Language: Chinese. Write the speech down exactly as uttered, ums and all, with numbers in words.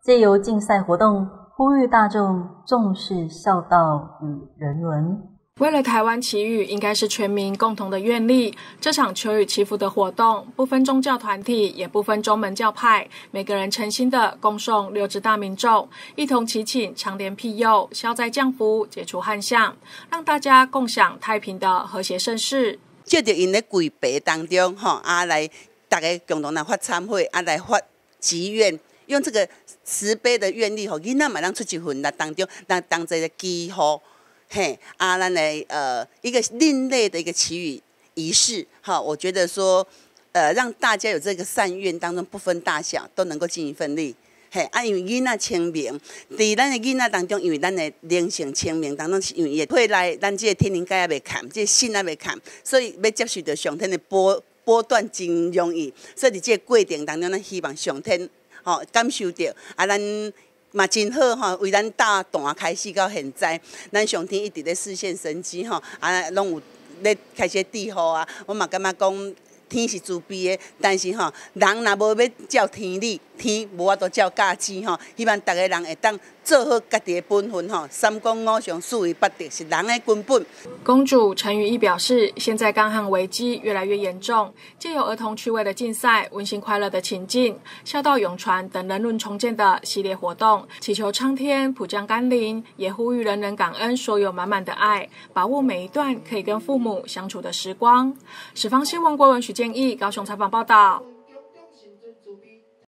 借由竞赛活动，呼吁大众重视孝道与人伦。 为了台湾祈雨应该是全民共同的愿力，这场求雨祈福的活动不分宗教团体，也不分宗门教派，每个人诚心的恭送六支大民众，一同祈请长莲庇佑，消灾降福，解除旱象，让大家共享太平的和谐盛世。 借着因咧跪拜当中，吼啊来大家共同来发忏悔，啊来发祈愿。用这个慈悲的愿力，吼，囡仔嘛咱出一份来当中，来当这个祈福，嘿，啊，咱来呃一个另类的一个祈雨仪式，哈，我觉得说，呃，让大家有这个善愿当中不分大小，都能够尽一份力，嘿，啊，因为囡仔清明，伫咱的囡仔当中，因为咱的灵性清明当中，是因为也会来咱这个天灵盖也袂砍，这个心也袂砍，所以要接受到上天的波波段真容易，所以伫这个过程当中，咱希望上天。吼、哦，感受到啊，咱嘛真好吼，为咱大段开始到现在，咱上天一直咧示现神迹吼，啊，拢有咧开始治好啊。我嘛感觉讲天是慈悲的，但是吼，人若无要照天理，天无法度照价钱吼。希望大家人会当做好家己的本分吼，三公五常四维八德是人的根本。 公主陈雨义表示，现在干旱危机越来越严重，借由儿童趣味的竞赛、温馨快乐的情境、孝道永传等人伦重建的系列活动，祈求苍天普降甘霖，也呼吁人人感恩所有满满的爱，把握每一段可以跟父母相处的时光。十方新闻郭文许建议高雄采访报道。